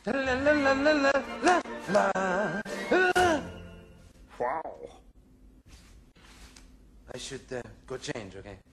La la la la la la la. Wow. I should go change, okay?